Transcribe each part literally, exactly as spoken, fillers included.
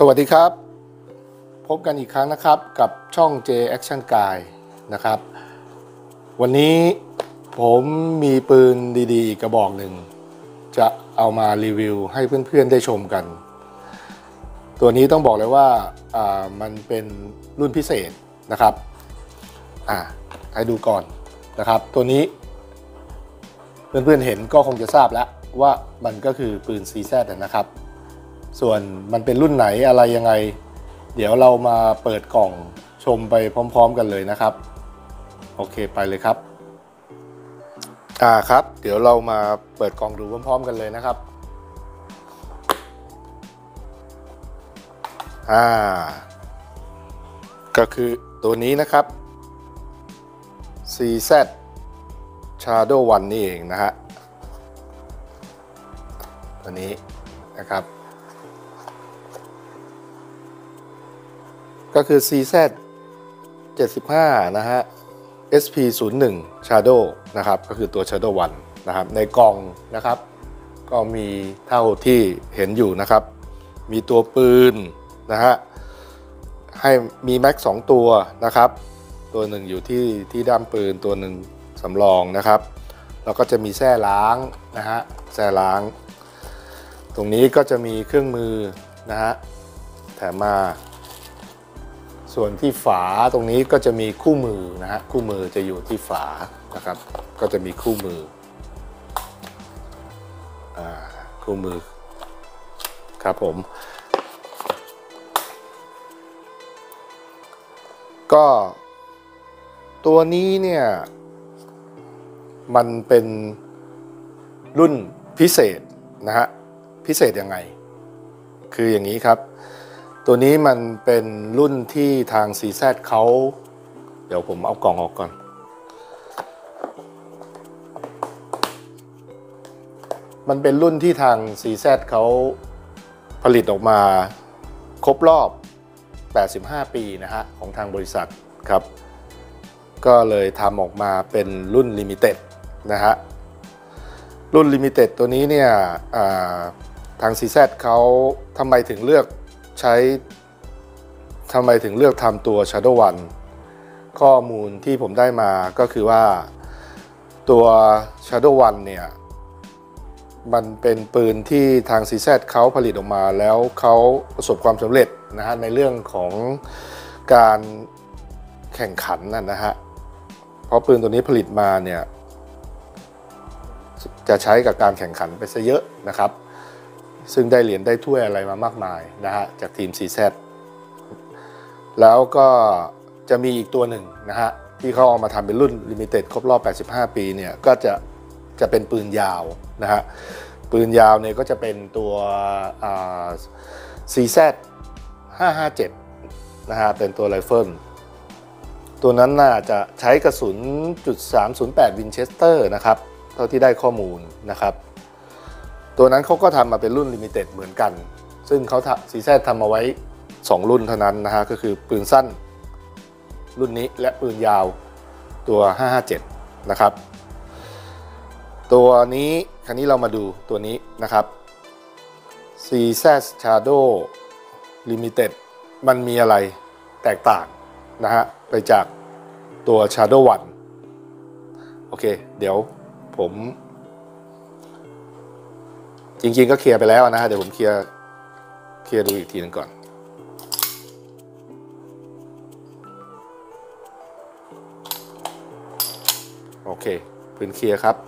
สวัสดีครับพบกันอีกครั้งนะครับกับช่อง J Action Guy นะครับวันนี้ผมมีปืนดีๆอีกกระบอกหนึ่งจะเอามารีวิวให้เพื่อนๆได้ชมกันตัวนี้ต้องบอกเลยว่าอ่ามันเป็นรุ่นพิเศษนะครับอ่าให้ดูก่อนนะครับตัวนี้เพื่อนๆเห็นก็คงจะทราบแล้วว่ามันก็คือปืน ซี แซด นะครับส่วนมันเป็นรุ่นไหนอะไรยังไงเดี๋ยวเรามาเปิดกล่องชมไปพร้อมๆกันเลยนะครับโอเคไปเลยครับอ่าครับเดี๋ยวเรามาเปิดกล่องดูพร้อมๆกันเลยนะครับอ่าก็คือตัวนี้นะครับ ซี แซด Shadow วันนี่เองนะฮะตัวนี้นะครับก็คือ ซี แซด เจ็ดสิบห้า นะฮะ เอส พี ศูนย์หนึ่ง Shadow นะครับก็คือตัว Shadow วันนะครับในกล่องนะครับก็มีเท่าที่เห็นอยู่นะครับมีตัวปืนนะฮะให้มีแม็กสองตัวนะครับตัวหนึ่งอยู่ที่ที่ด้ามปืนตัวหนึ่งสำรองนะครับแล้วก็จะมีแส้ล้างนะฮะแส้ล้างตรงนี้ก็จะมีเครื่องมือนะฮะแถมมาส่วนที่ฝาตรงนี้ก็จะมีคู่มือนะฮะคู่มือจะอยู่ที่ฝานะครับก็จะมีคู่มืออ่าคู่มือครับผมก็ตัวนี้เนี่ยมันเป็นรุ่นพิเศษนะฮะพิเศษยังไงคืออย่างนี้ครับตัวนี้มันเป็นรุ่นที่ทาง ซี แซด เขาเดี๋ยวผมเอากล่องออกก่อนมันเป็นรุ่นที่ทาง ซี แซด เขาผลิตออกมาครบรอบแปดสิบห้าปีนะฮะของทางบริษัทครับก็เลยทำออกมาเป็นรุ่นลิมิเต็ดนะฮะรุ่นลิมิเต็ดตัวนี้เนี่ยทาง ซี แซด เขาทำไมถึงเลือกใช้ทำไมถึงเลือกทำตัว Shadow วันข้อมูลที่ผมได้มาก็คือว่าตัว Shadow วันเนี่ยมันเป็นปืนที่ทาง ซี แซด เขาผลิตออกมาแล้วเขาประสบความสำเร็จนะฮะในเรื่องของการแข่งขันนะฮะเพราะปืนตัวนี้ผลิตมาเนี่ยจะใช้กับการแข่งขันไปซะเยอะนะครับซึ่งได้เหรียญได้ถ้วยอะไรมามากมายนะฮะจากทีม ซี แซด แล้วก็จะมีอีกตัวหนึ่งนะฮะที่เขาเอามาทำเป็นรุ่นลิมิเต็ดครบรอบแปดสิบห้าปีเนี่ยก็จะจะเป็นปืนยาวนะฮะปืนยาวเนี่ยก็จะเป็นตัว ซี แซด ห้าห้าเจ็ดนะฮะเป็นตัวไรเฟิลตัวนั้นน่าจะใช้กระสุน จุดสามศูนย์แปด วินเชสเตอร์นะครับเท่าที่ได้ข้อมูลนะครับตัวนั้นเขาก็ทำมาเป็นรุ่นลิมิเต็ดเหมือนกันซึ่งเขา ซี แซด ทำมาไว้สองรุ่นเท่านั้นนะฮะก็คือปืนสั้นรุ่นนี้และปืนยาวตัวห้าห้าเจ็ดนะครับตัวนี้คราวนี้เรามาดูตัวนี้นะครับ ซี แซด Shadow Limited มันมีอะไรแตกต่างนะฮะไปจากตัว Shadow วันโอเคเดี๋ยวผมจริงๆก็เคลียร์ไปแล้วนะฮะเดี๋ยวผมเคลียร์เคลียร์ดูอีกทีนึงก่อนโอเคปืนเคลียร์ครับ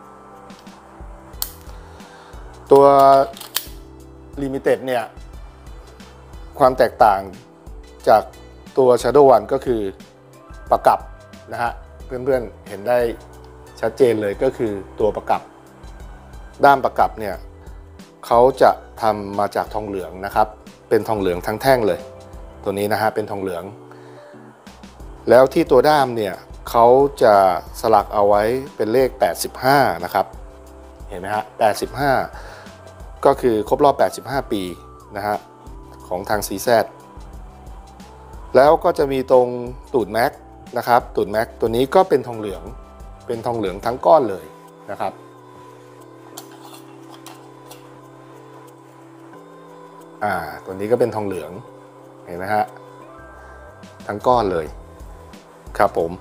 ตัว Limited เนี่ยความแตกต่างจากตัว Shadow วันก็คือประกับนะฮะเพื่อนๆเห็นได้ชัดเจนเลยก็คือตัวประกับด้ามประกับเนี่ยเขาจะทำมาจากทองเหลืองนะครับเป็นทองเหลืองทั้งแท่งเลยตัวนี้นะฮะเป็นทองเหลืองแล้วที่ตัวด้ามเนี่ยเขาจะสลักเอาไว้เป็นเลขแปดสิบห้านะครับเห็นไหมฮะแปดสิบห้าก็คือครบรอบแปดสิบห้าปีนะฮะของทาง ซี แซด แล้วก็จะมีตรงตูดแม็กนะครับตูดแม็กตัวนี้ก็เป็นทองเหลืองเป็นทองเหลืองทั้งก้อนเลยนะครับอ่าตัวนี้ก็เป็นทองเหลืองเห็นไหมฮะทั้งก้อนเลยครับผม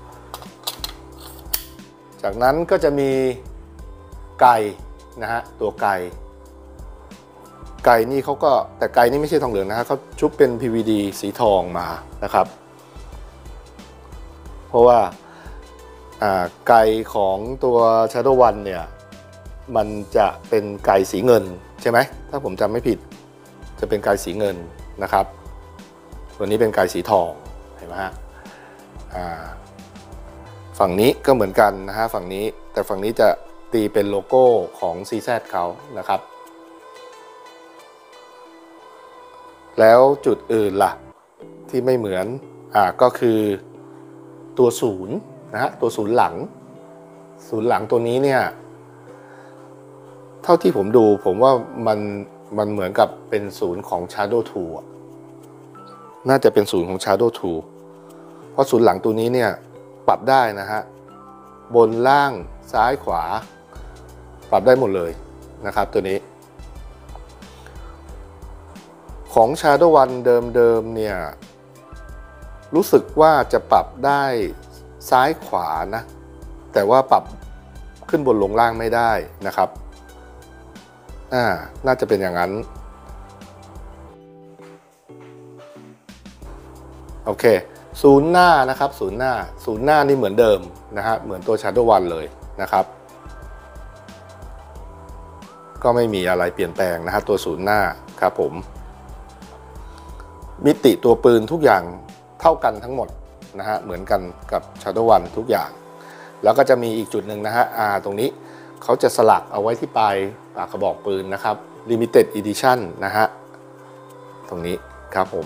จากนั้นก็จะมีไก่นะฮะตัวไก่ไก่นี่เขาก็แต่ไก่นี่ไม่ใช่ทองเหลืองนะฮะเขาชุบเป็น พี วี ดี สีทองมานะครับเพราะว่าไก่ของตัว Shadow One เนี่ยมันจะเป็นไก่สีเงินใช่ไหมถ้าผมจำไม่ผิดจะเป็นไก่สีเงินนะครับตัวนี้เป็นไก่สีทองเห็นไหมฮะฝั่งนี้ก็เหมือนกันนะฮะฝั่งนี้แต่ฝั่งนี้จะตีเป็นโลโก้ของ ซี แซด เขานะครับแล้วจุดอื่นล่ะที่ไม่เหมือนอ่าก็คือตัวศูนย์นะฮะตัวศูนย์หลังศูนย์หลังตัวนี้เนี่ยเท่าที่ผมดูผมว่ามันมันเหมือนกับเป็นศูนย์ของ Shadow ทูน่าจะเป็นศูนย์ของ Shadow ทูเพราะศูนย์หลังตัวนี้เนี่ยปรับได้นะฮะบนล่างซ้ายขวาปรับได้หมดเลยนะครับตัวนี้ของ Shadow One เดิมๆเนี่ยรู้สึกว่าจะปรับได้ซ้ายขวานะแต่ว่าปรับขึ้นบนลงล่างไม่ได้นะครับอ่าน่าจะเป็นอย่างนั้นโอเคศูนย์หน้านะครับศูนย์หน้าศูนย์หน้านี่เหมือนเดิมนะฮะเหมือนตัว Shadow One เลยนะครับก็ไม่มีอะไรเปลี่ยนแปลงนะฮะตัวศูนย์หน้าครับผมมิติตัวปืนทุกอย่างเท่ากันทั้งหมดนะฮะเหมือนกันกับ Shadow One ทุกอย่างแล้วก็จะมีอีกจุดหนึ่งนะฮะอ่าตรงนี้เขาจะสลักเอาไว้ที่ปลายปากกระบอกปืนนะครับ Limited Edition นะฮะตรงนี้ครับผม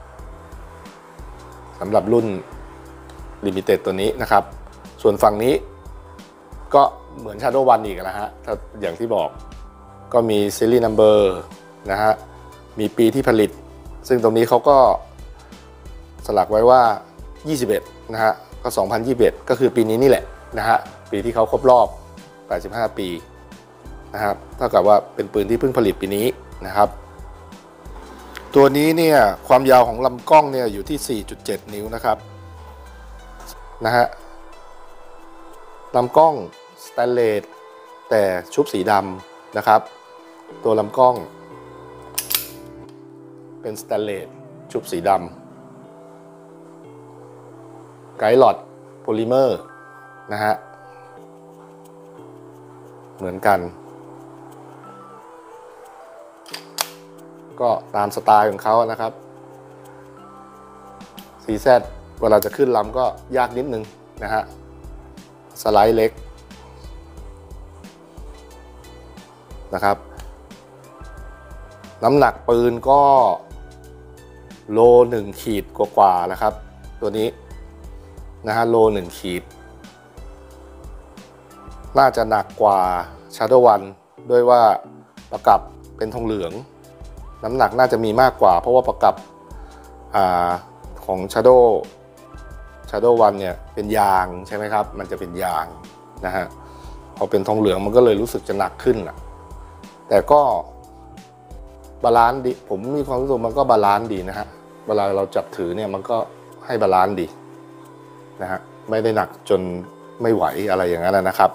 สำหรับรุ่น Limited ตัวนี้นะครับส่วนฝั่งนี้ก็เหมือน Shadow One อีกนะฮะถ้าอย่างที่บอกก็มี Series Number นะฮะมีปีที่ผลิตซึ่งตรงนี้เขาก็สลักไว้ว่ายี่สิบเอ็ดนะฮะก็สองพันยี่สิบเอ็ดก็คือปีนี้นี่แหละนะฮะปีที่เขาครบรอบแปดสิบห้าปีนะครับเท่ากับว่าเป็นปืนที่เพิ่งผลิตปีนี้นะครับตัวนี้เนี่ยความยาวของลำกล้องเนี่ยอยู่ที่ สี่จุดเจ็ด นิ้วนะครับนะฮะลำกล้องสแตนเลสแต่ชุบสีดำนะครับตัวลำกล้องเป็นสแตนเลสชุบสีดำไกด์หลอดโพลิเมอร์นะฮะเหมือนกันก็ตามสไตล์ของเขานะครับ ซี แซด เวลาจะขึ้นลำก็ยากนิดนึงนะฮะสไลด์เล็กนะครับน้ำหนักปืนก็โลหนึ่งขีดกว่าๆนะครับตัวนี้นะฮะโลหนึ่งขีดน่าจะหนักกว่า Shadow One ด้วยว่าประกับเป็นทองเหลืองน้ำหนักน่าจะมีมากกว่าเพราะว่าประกับอ่าของ Shadow Shadow One เนี่ยเป็นยางใช่ไหมครับมันจะเป็นยางนะฮะพอเป็นทองเหลืองมันก็เลยรู้สึกจะหนักขึ้นอ่ะแต่ก็บาลานซ์ดีผมมีความรู้สึกมันก็บาลานซ์ดีนะฮะเวลาเราจับถือเนี่ยมันก็ให้บาลานซ์ดีนะฮะไม่ได้หนักจนไม่ไหวอะไรอย่างนั้นนะครับ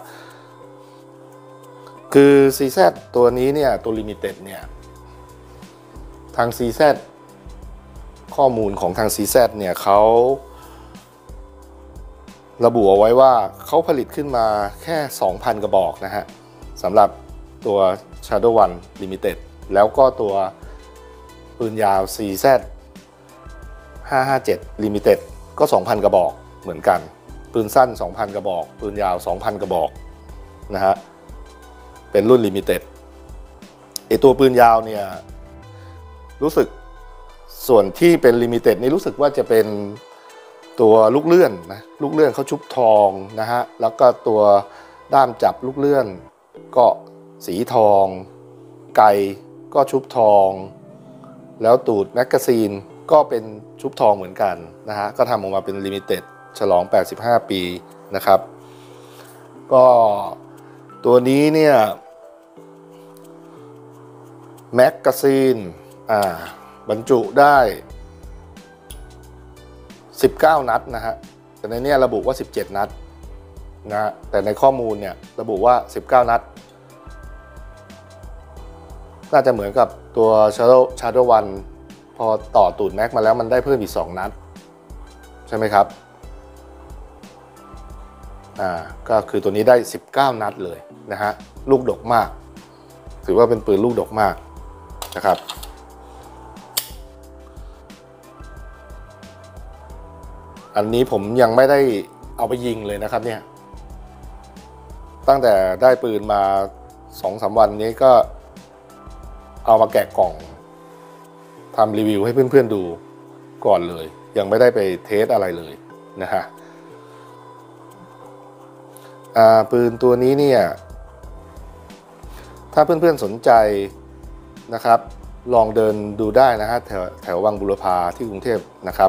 คือ ซี แซด ตัวนี้เนี่ยตัว Limited เนี่ยทาง ซี แซด ข้อมูลของทาง ซี แซด เนี่ยเขาระบุเอาไว้ว่าเขาผลิตขึ้นมาแค่ สองพัน กระบอกนะฮะสำหรับตัว Shadow One Limited แล้วก็ตัวปืนยาว ซี แซด ห้าห้าเจ็ด Limited ก็ สองพัน กระบอกเหมือนกันปืนสั้น สองพัน กระบอกปืนยาว สองพัน กระบอกนะฮะเป็นรุ่น Limited ไอตัวปืนยาวเนี่ยรู้สึกส่วนที่เป็น Limited นี่รู้สึกว่าจะเป็นตัวลูกเลื่อนนะลูกเลื่อนเขาชุบทองนะฮะแล้วก็ตัวด้ามจับลูกเลื่อนก็สีทองไกก็ชุบทองแล้วตูดแมกกาซีนก็เป็นชุบทองเหมือนกันนะฮะก็ทำออกมาเป็น Limited ฉลองแปดสิบห้าปีนะครับก็ตัวนี้เนี่ยแมกกาซีนอ่าบรรจุได้สิบเก้านัดนะฮะแต่ในนี้ระบุว่าสิบเจ็ดนัดนะฮะแต่ในข้อมูลเนี่ยระบุว่าสิบเก้านัดน่าจะเหมือนกับตัว Shadow Shadow วันพอต่อตูดแม็กมาแล้วมันได้เพิ่มอีกสองนัดใช่ไหมครับอ่าก็คือตัวนี้ได้สิบเก้านัดเลยนะฮะลูกดกมากถือว่าเป็นปืนลูกดกมากนะครับอันนี้ผมยังไม่ได้เอาไปยิงเลยนะครับเนี่ยตั้งแต่ได้ปืนมา สองสาม วันนี้ก็เอามาแกะกล่องทำรีวิวให้เพื่อนๆดูก่อนเลยยังไม่ได้ไปเทสอะไรเลยนะฮะปืนตัวนี้เนี่ยถ้าเพื่อนๆสนใจนะครับลองเดินดูได้นะฮะแถวแถววังบุรพาที่กรุงเทพนะครับ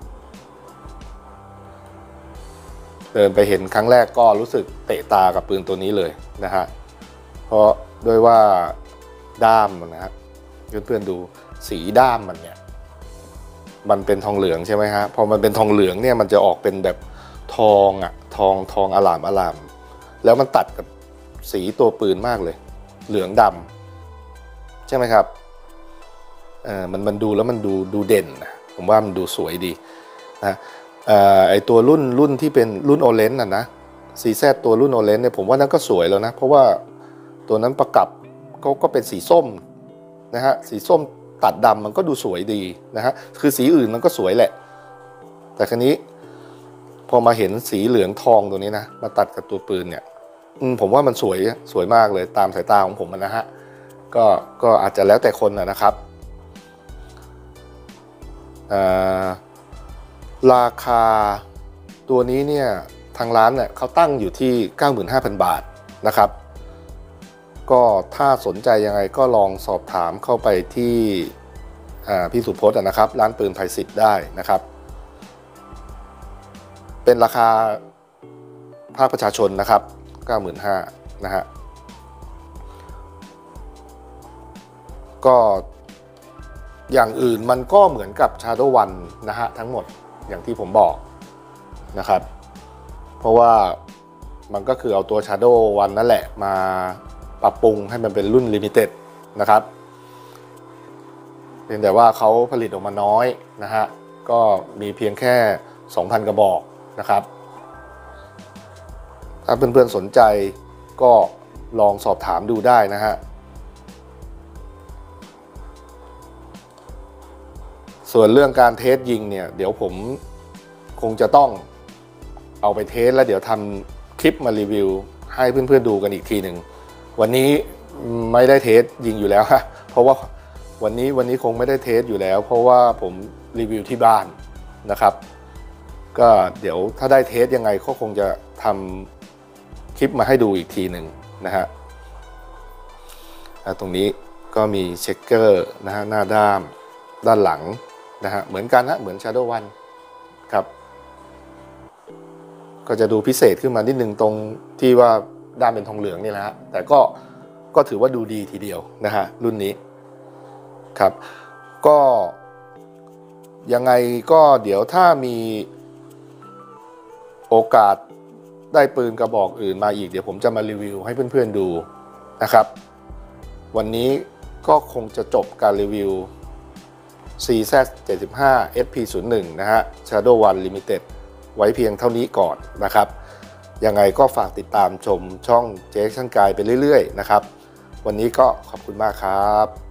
เดินไปเห็นครั้งแรกก็รู้สึกเตะตากับปืนตัวนี้เลยนะฮะเพราะด้วยว่าด้ามมันนะฮะเพื่อนๆดูสีด้ามมันเนี่ยมันเป็นทองเหลืองใช่ไหมฮะพอมันเป็นทองเหลืองเนี่ยมันจะออกเป็นแบบทองอ่ะทองทองอลามอลามแล้วมันตัดกับสีตัวปืนมากเลยเหลืองดำใช่ไหมครับเออมันมันดูแล้วมันดูดูเด่นนะผมว่ามันดูสวยดีนะเอ่อไอตัวรุ่นรุ่นที่เป็นรุ่นโอเลนส์น่ะนะซีแซดตัวรุ่นโอเลนส์เนี่ยผมว่านั้นก็สวยแล้วนะเพราะว่าตัวนั้นประกับก็ก็เป็นสีส้มนะฮะสีส้มตัดดำมันก็ดูสวยดีนะฮะคือสีอื่นมันก็สวยแหละแต่ครั้นี้พอมาเห็นสีเหลืองทองตัวนี้นะมาตัดกับตัวปืนเนี่ยผมว่ามันสวยสวยมากเลยตามสายตาของผมนะฮะก็ก็อาจจะแล้วแต่คนนะครับราคาตัวนี้เนี่ยทางร้านเนี่ยเขาตั้งอยู่ที่ เก้าหมื่นห้าพัน บาทนะครับก็ถ้าสนใจยังไงก็ลองสอบถามเข้าไปที่พี่สุพจน์นะครับร้านปืนไทยสิทธิ์ได้นะครับเป็นราคาภาคประชาชนนะครับ เก้าหมื่นห้าพัน นะฮะก็อย่างอื่นมันก็เหมือนกับ Shadow วันนะฮะทั้งหมดอย่างที่ผมบอกนะครับเพราะว่ามันก็คือเอาตัว Shadow วันนั่นแหละมาปรับปรุงให้มันเป็นรุ่น Limited นะครับเพียงแต่ว่าเขาผลิตออกมาน้อยนะฮะก็มีเพียงแค่ สองพัน กระบอกนะครับถ้าเพื่อนๆสนใจก็ลองสอบถามดูได้นะฮะส่วนเรื่องการเทสยิงเนี่ยเดี๋ยวผมคงจะต้องเอาไปเทสแล้วเดี๋ยวทำคลิปมารีวิวให้เพื่อนๆดูกันอีกทีหนึ่งวันนี้ไม่ได้เทสยิงอยู่แล้วฮะเพราะว่าวันนี้วันนี้คงไม่ได้เทสอยู่แล้วเพราะว่าผมรีวิวที่บ้านนะครับก็เดี๋ยวถ้าได้เทสยังไงก็คงจะทำคลิปมาให้ดูอีกทีหนึ่งนะฮะตรงนี้ก็มีเช็คเกอร์นะฮะหน้าด้ามด้านหลังนะฮะเหมือนกันนะเหมือน Shadow วันครับก็จะดูพิเศษขึ้นมานิดนึงตรงที่ว่าด้ามเป็นทองเหลืองนี่แหละฮะแต่ก็ก็ถือว่าดูดีทีเดียวนะฮะรุ่นนี้ครับก็ยังไงก็เดี๋ยวถ้ามีโอกาสได้ปืนกระบอกอื่นมาอีกเดี๋ยวผมจะมารีวิวให้เพื่อนๆดูนะครับวันนี้ก็คงจะจบการรีวิว ซี แซด เจ็ดสิบห้า เอส พี ศูนย์ หนึ่ง นะฮะ Shadow วัน Limited ไว้เพียงเท่านี้ก่อนนะครับยังไงก็ฝากติดตามชมช่องเจ๊ช่างกายไปเรื่อยๆนะครับวันนี้ก็ขอบคุณมากครับ